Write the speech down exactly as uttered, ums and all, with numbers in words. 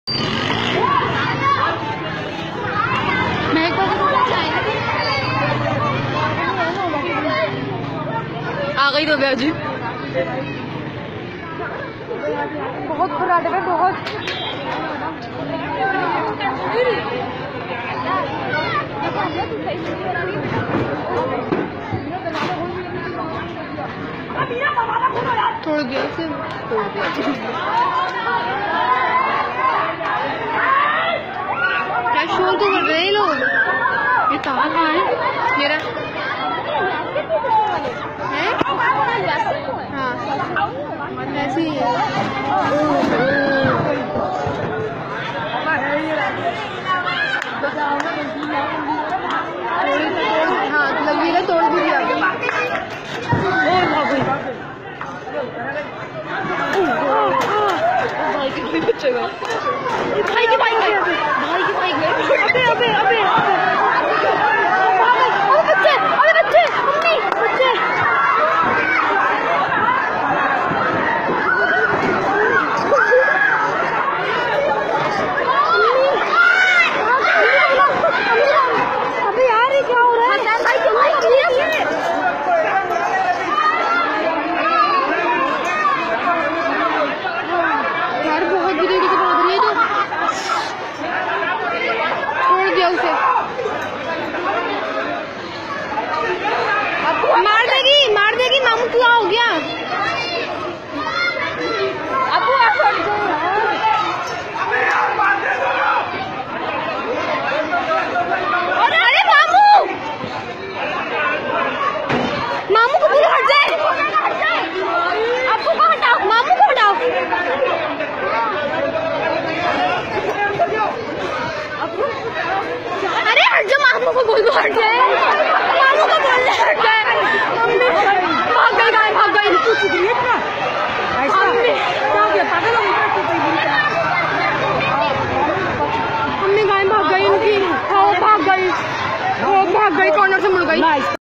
आ गई तो जी बहुत खराब है बहुत। छोड़ दिया उसे, छोड़ दिया। क्या शोर तो कर रहे हैं लोग। ये ताला कहाँ है मेरा? है? हाँ ऐसे ही है। हाँ लगी ना, तोड़ भी दिया। भाई के भाई बच्चे का भाई के भाई गए भाई के भाई गए अबे अबे अबे अबे बच्चे अबे बच्चे मम्मी बच्चे अबे यार ये क्या हो रहा है? मार देगी मार देगी मामू क्या हो गया? अबू अरे अरे मामू मामू को पूरा हट जाए। अबू को हटाओ मामू को हटाओ। अरे हट जाओ मामू को बोल दो हट जाए। मामू को बोल दे हट जाए। भाग गई गाय भाग गई। मम्मी गाय भाग गई उनकी। वो भाग गई वो भाग गई कॉर्नर से मुड़ गई।